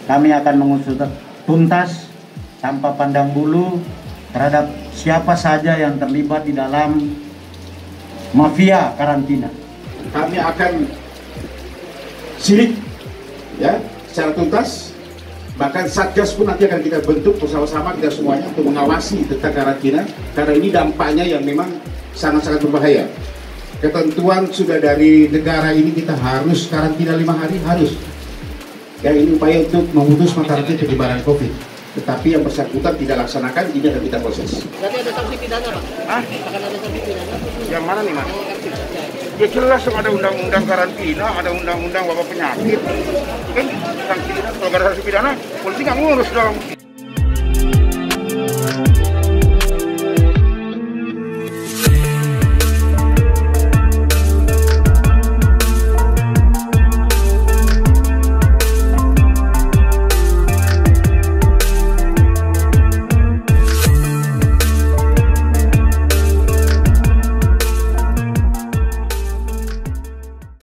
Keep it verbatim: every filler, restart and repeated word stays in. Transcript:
kami akan mengusut tuntas tanpa pandang bulu terhadap siapa saja yang terlibat di dalam mafia karantina. Kami akan sidik ya secara tuntas, bahkan Satgas pun nanti akan kita bentuk bersama-sama kita semuanya untuk mengawasi tentang karantina, karena ini dampaknya yang memang sangat-sangat berbahaya. Ketentuan sudah dari negara ini kita harus karantina lima hari, harus. Ya, ini upaya untuk memutus mata rantai penyebaran COVID. Tetapi yang bersangkutan tidak laksanakan, ini akan kita proses. Berarti ada sanksi pidana, Pak? Hah? Akan ada sanksi pidana? Yang mana nih, Mas? Ya jelas ada undang-undang karantina, ada undang-undang wabah penyakit. Kan sanksi pidana, kalau nggak ada sanksi pidana, polisi nggak ngurus dong.